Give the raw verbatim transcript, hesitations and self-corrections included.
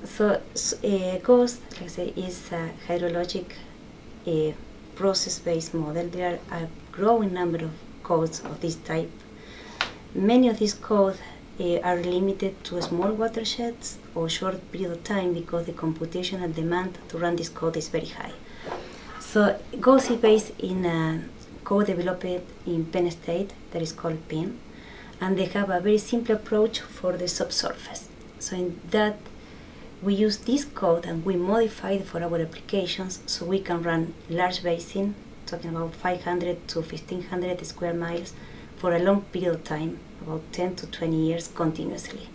So, so uh, GHOST, like I say, is a hydrologic uh, process-based model. There are a growing number of codes of this type. Many of these codes uh, are limited to small watersheds or short period of time because the computational demand to run this code is very high. So GHOST is based in a code developed in Penn State that is called P I N, and they have a very simple approach for the subsurface. So in that, we use this code and we modify it for our applications so we can run large basin, talking about five hundred to fifteen hundred square miles for a long period of time, about ten to twenty years continuously.